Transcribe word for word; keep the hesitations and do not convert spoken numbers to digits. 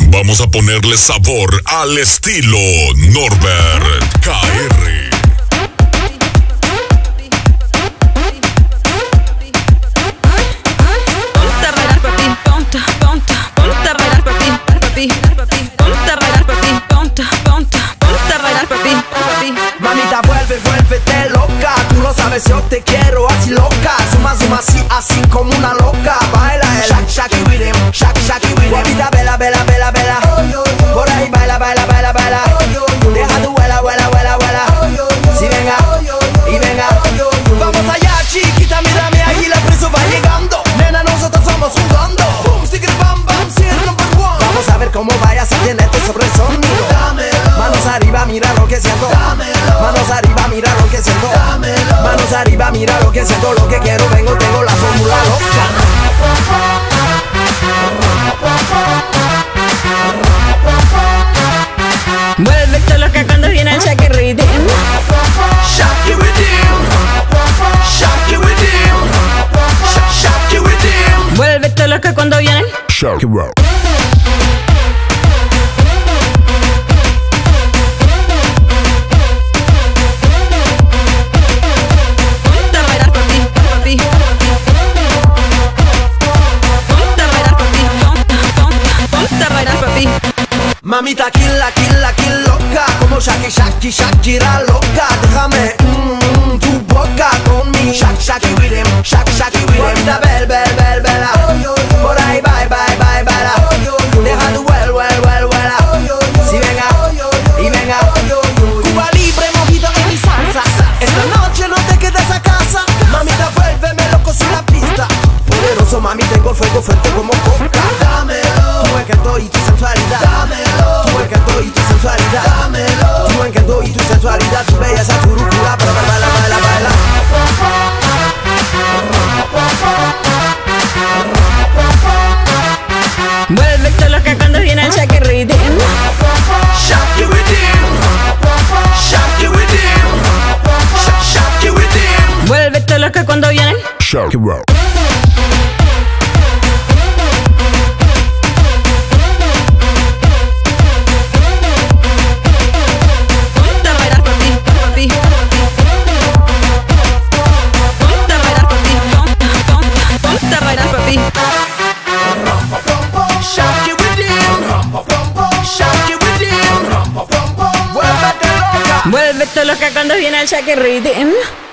Vamos a ponerle sabor al estilo Norbert K R. Ponte a bailar, papi, ponte, ponte, ponte a bailar, papi, papi, papi, ponte a bailar, papi, ponte, ponte, ponte a bailar, papi, papi. Mamita, vuelve, vuélvete loca. Tú no sabes, yo te quiero así loca. Suma, suma, así, así como una loca. Baila el shak, shak y rhythm, shak, shak y rhythm. Guapita, vela, vela, vela, vela. Por ahí baila, baila, baila, baila. Deja tu vuela, vuela, vuela, vuela. Si venga, y venga. Vamos allá, chiquita, mírame ahí, la presa va llegando. Nena, nosotros somos un bando. Boom, stick it, bam, bam, si es number one. Vamos a ver cómo vayas a tenerte sobre el sonido. Manos arriba, mira lo que siento. Manos arriba, mira lo que siento. Manos arriba, mira lo que siento. Lo que quiero, vengo, tengo la fórmula loca. Vuélvete loca cuando viene el Shaq Rhythm. Shaq Rhythm, Shaq Rhythm, Shaq Rhythm. Vuélvete loca cuando viene Shaq Rhythm. Ponte a bailar, papi, papi. Ponte a bailar, papi, ponte, ponte, ponte a bailar, papi. Mamita, killa, killa, kill loca. Como Shaki, Shaki, Shakira loca. Déjame mmm, tu boca con mi Shaq, Shaq Rhythm, Shaq, Shaq Rhythm. Bonita, bel, bel, bel, bela. Por ahí, bye, bye, bye, bela. Deja tu vuel, vuel, vuel, vuela. Si venga, y venga. Cuba libre, mojito en mi salsa. Esta noche no te quedes a casa. Mamita, vuélveme loco sin la pista. Poderoso, mami, tengo fuego fuerte como coca. Dámelo. Tu encanto y tu sensualidad. Dámelo. Tu encanto y tu sensualidad. Dámelo. Tu encanto y tu sensualidad. Tu belleza, tu rúcula. Baila, baila, baila, baila. Vuélvete loca cuando viene el Shaq Rhythm. Shaq Rhythm, Shaq Rhythm, Shaq Rhythm. Vuélvete loca cuando viene Shaq Rhythm. Ponte a bailar, papi, papi. Ponte a bailar, papi, ponte, ponte, ponte a bailar, papi. Shaq Rhythm, Shaq Rhythm. Vuélvete loca. Vuélvete loca cuando viene el Shaq Rhythm.